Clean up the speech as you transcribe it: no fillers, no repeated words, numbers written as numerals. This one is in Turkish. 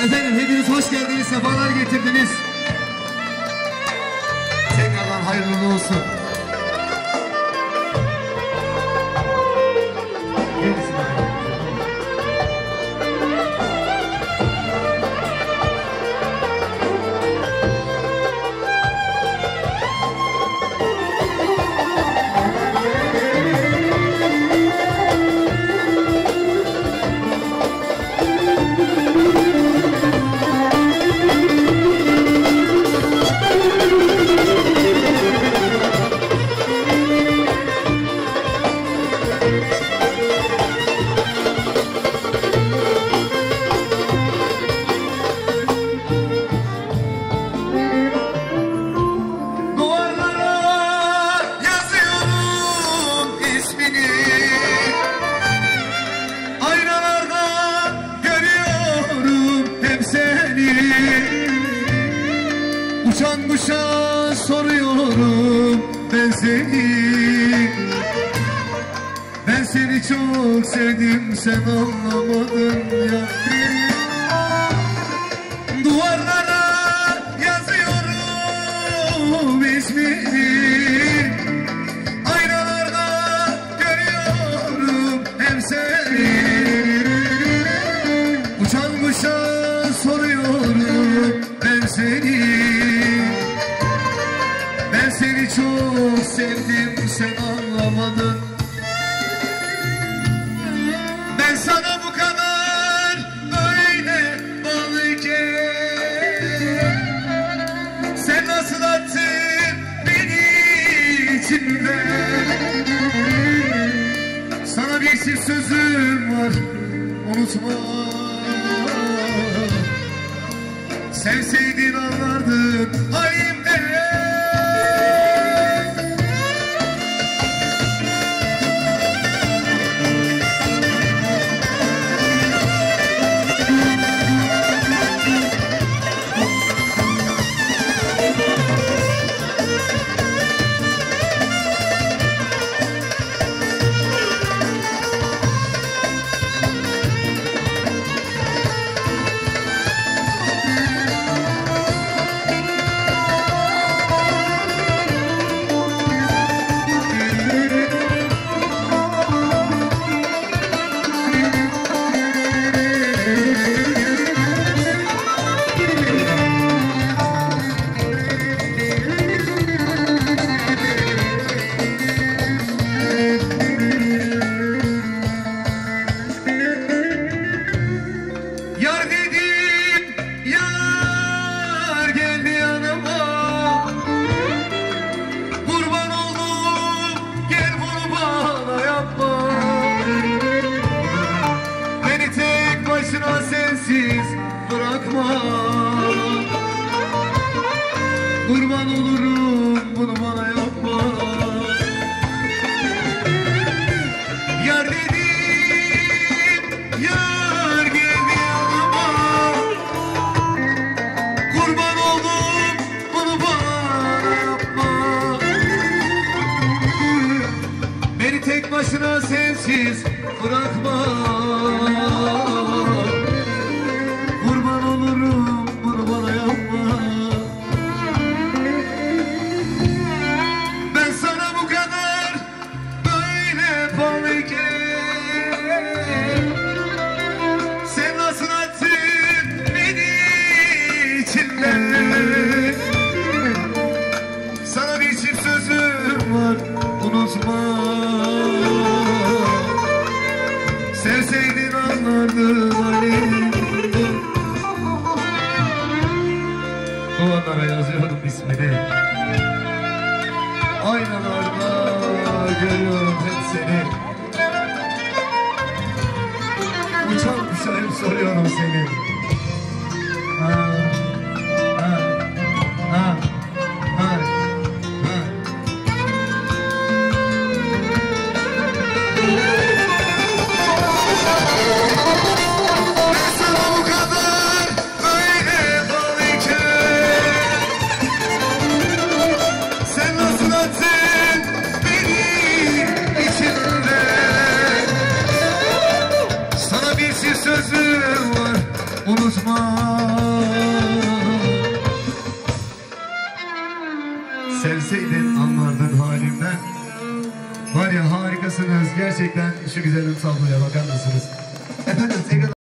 Efendim hepiniz hoş geldiniz, sefalar getirdiniz. Tekrardan hayırlı olsun. Uçan kuşa soruyorum ben seni. Ben seni çok sevdim, sen anlamadın ya. Duvarlara yazıyorum ismini, aynalarda görüyorum hem seni. Uçan kuşa soruyorum ben seni. Ben seni çok sevdim, sen anlamadın. Ben sana bu kadar böyle bağlıyken sen nasıl attın beni içinden? Sana bir çift sözüm var, unutma. Sevseydin anlardın halimden. Sensiz bırakma, kurban olurum bunu bana yapma. Yar dedim, yar geldi yanıma, kurban oldum bunu bana yapma. Beni tek başına sensiz bırakma. Sen nasıl attın beni içinden? Sana bir çift sözüm var, unutma. Sevseydin anlardın halimden. Duvarlara yazıyorum ismini, aynalarda görüyorum hep seni. Uçan kuşa hep soruyorum seni. Ha, ha, ha, ha, ha. Ben sana bu kadar böyle bağlıyken sen nasıl attın beni içinden? Sevseydin anlardın halimden. Var ya harikasınız gerçekten, şu güzelim tabloya bakar mısınız? Efendim tekrar